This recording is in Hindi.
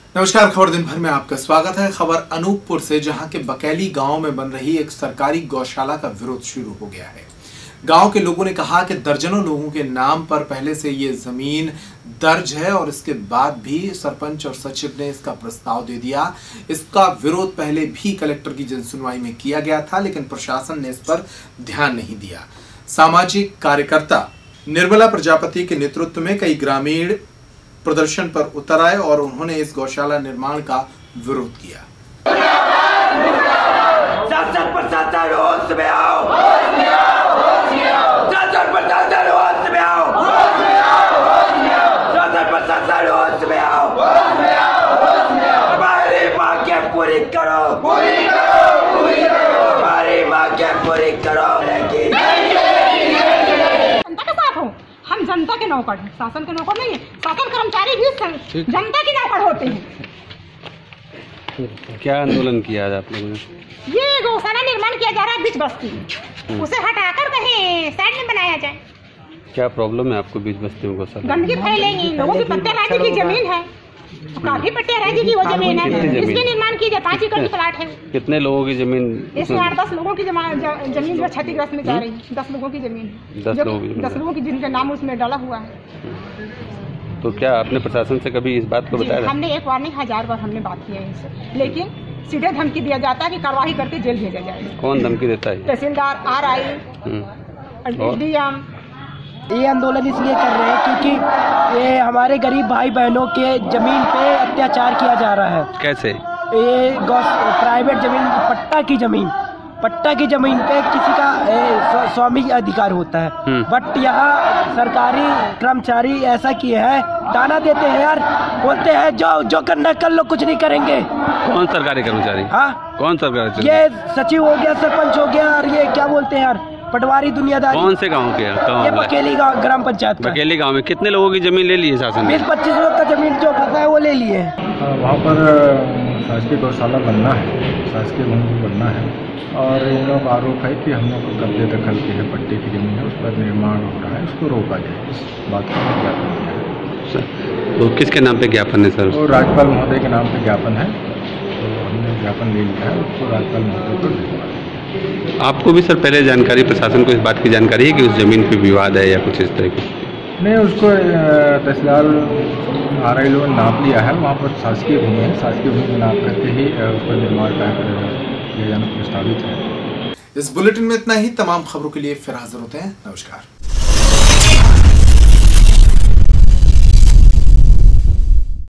नमस्कार। खबर दिन भर में आपका स्वागत है। खबर अनूपपुर से, जहां के बकैली गांव में बन रही एक सरकारी गौशाला का विरोध शुरू हो गया है। गांव के लोगों ने कहा कि दर्जनों लोगों के नाम पर पहले से ये जमीन दर्ज है और इसके बाद भी सरपंच और सचिव ने इसका प्रस्ताव दे दिया। इसका विरोध पहले भी कलेक्टर की जनसुनवाई में किया गया था, लेकिन प्रशासन ने इस पर ध्यान नहीं दिया। सामाजिक कार्यकर्ता निर्मला प्रजापति के नेतृत्व में कई ग्रामीण प्रदर्शन पर उतर आए और उन्होंने इस गौशाला निर्माण का विरोध किया। पूरी करो, पूरी करो, पूरी करो, हमारी मांग पूरी करो। हम जनता के नौकर हैं, शासन के नौकर नहीं है। शासन कर्मचारी भी जनता के नौकर होते हैं। क्या आंदोलन किया आज आप लोगों ने? ये गौशाला निर्माण किया जा रहा है बीच बस्ती में, उसे हटाकर कहीं साइड में बनाया जाए। क्या प्रॉब्लम है आपको बीच बस्ती में गौशाला? गंदगी फैलेगी, लोगों की पट्टे राज्य की जमीन है, काफी पट्टे राज्य की वो जमीन है, इसके निर्माण कीजिए। 5 एकड़ की प्लाट है। कितने लोगों की जमीन? इसमें 8-10 लोगों की जमीन जो क्षतिग्रस्त में जा रही है। 10 लोगों की जमीन, 10 लोगों की जिनके नाम उसमें डाला हुआ है। तो क्या आपने प्रशासन से कभी इस बात को बताया? हमने एक बार नहीं 1000 बार हमने बात किया है इनसे, लेकिन सीधे धमकी दिया जाता है कि कार्रवाई करके जेल भेजा जाए। कौन धमकी देता है? तहसीलदार, RI, DM। ये आंदोलन इसलिए कर रहे हैं क्योंकि ये हमारे गरीब भाई बहनों के जमीन पे अत्याचार किया जा रहा है। कैसे? ये प्राइवेट जमीन, पट्टा की जमीन पे किसी का स्वामी अधिकार होता है, बट यहाँ सरकारी कर्मचारी ऐसा किए हैं, ताना देते हैं यार, बोलते हैं जो करना कर लो, कुछ नहीं करेंगे। कौन सरकारी कर्मचारी? हाँ, कौन सरकारी? ये सचिव हो गया, सरपंच हो गया, और ये क्या बोलते हैं यार, पटवारी दुनियादारी। कौन से गांव के? ये बकेली गांव, ग्राम पंचायत। बकेली गांव में कितने लोगों की जमीन ले ली है शासन ने? 20-25 लोग का जमीन जो फंसा है वो ले लिए। वहाँ पर शासकीय गौशाला बनना है, शासकीय भूमि बनना है, और इन लोग आरोप है कि हम लोग को कब्जे दखल की है, पट्टे की जमीन है, उस पर निर्माण हो रहा है, उसको रोका जाए। इस बात का ज्ञापन दिया है। तो किसके नाम पे ज्ञापन है सर? तो राज्यपाल महोदय के नाम पे ज्ञापन है, तो हमने ज्ञापन ले लिया है, उसको राज्यपाल महोदय को भेजवा। आपको भी सर पहले जानकारी, प्रशासन को इस बात की जानकारी है कि उस जमीन पे विवाद है या कुछ इस तरह की? नहीं, उसको तहसीलदार RI लोगों ने नाप लिया है, वहाँ पर शासकीय भूमि है, शासकीय भूमि नाप करके ही उस पर निर्माण किया जाना प्रस्तावित है। इस बुलेटिन में इतना ही। तमाम खबरों के लिए फिर हाजिर होते हैं। नमस्कार।